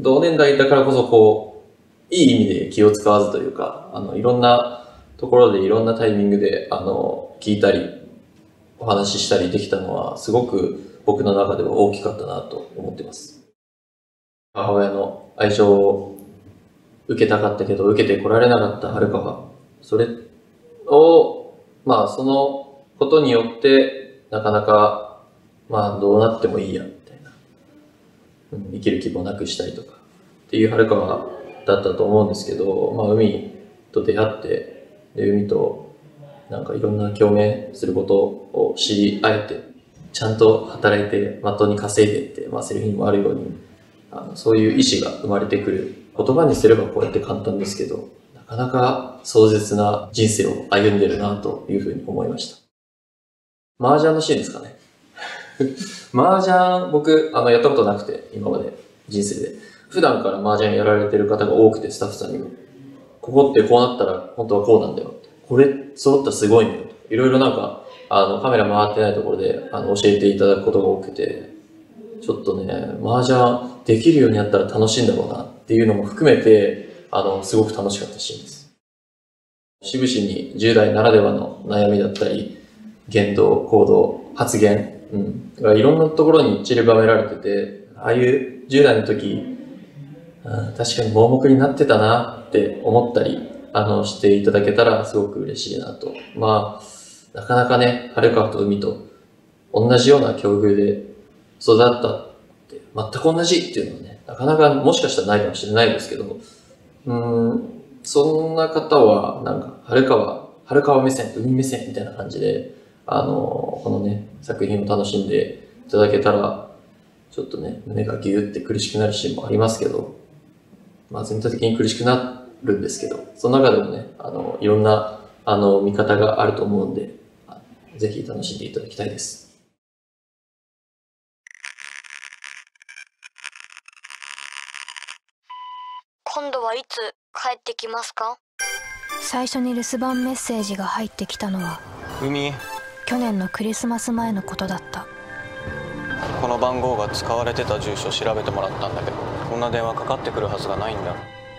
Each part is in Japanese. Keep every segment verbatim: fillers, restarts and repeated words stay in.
同年代だからこそこういい意味で気を使わずというか、あのいろんなところでいろんなタイミングであの聞いたりお話ししたりできたのはすごく僕の中では大きかったなと思ってます。母親の愛情を受けたかったけど受けてこられなかった遥は、それをまあそのことによってなかなかまあどうなってもいいやみたいな、うん、生きる希望なくしたりとかっていう遥はだったと思うんですけど、まあ海と出会ってで海となんかいろんな共鳴することを知り合えて、ちゃんと働いてまっとうに稼いでって、まあ、セリフにもあるようにあのそういう意志が生まれてくる。言葉にすればこうやって簡単ですけど、なかなか壮絶な人生を歩んでるなというふうに思いました。麻雀のシーンですかね。麻雀僕あのやったことなくて、今まで人生で普段から麻雀やられてる方が多くて、スタッフさんにもここってこうなったら本当はこうなんだよ、これ揃ったらすごいんだよと、いろいろなんかあのカメラ回ってないところであの教えていただくことが多くて、ちょっとね麻雀できるようになったら楽しいんだろうなっていうのも含めて、あのすごく楽しかったシーンです。節々にじゅう代ならではの悩みだったり言動行動発言、うん、がいろんなところに散りばめられてて、ああいうじゅう代の時、うん、確かに盲目になってたなって思ったりあのしていただけたらすごく嬉しいなと。まあなかなかね遥川と海と同じような境遇で育ったって全く同じっていうのはね、なかなかもしかしたらないかもしれないですけど、うーんそんな方はなんか遥川遥川目線海目線みたいな感じであのこのね作品を楽しんでいただけたら、ちょっとね胸がギューって苦しくなるシーンもありますけど、まあ全体的に苦しくなるんですけど、その中でもねあのいろんなあの見方があると思うんで、ぜひ楽しんでいただきたいです。 今度はいつ帰ってきますか？ 最初に留守番メッセージが入ってきたのは海、 去年のクリスマス前のことだった。 この番号が使われてた住所調べてもらったんだけど、こんな電話かかってくるはずがないんだ。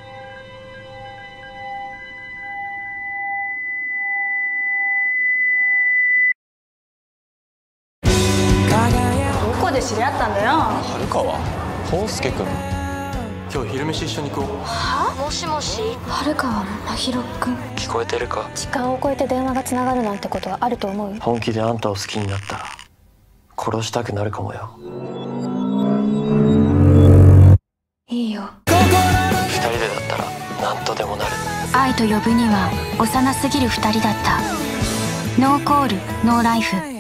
どこで知り合ったんだよ。 遥川康介君、今日昼飯一緒に行こう。 は？もしもし。 遥川真宙くん、 聞こえてるか？ 時間を超えて電話がつながるなんてことはあると思う？ 本気であんたを好きになったら殺したくなるかもよ。 いいよ。 二人でだったら何とでもなる。 愛と呼ぶには幼すぎる二人だった。ノーコールノーライフ。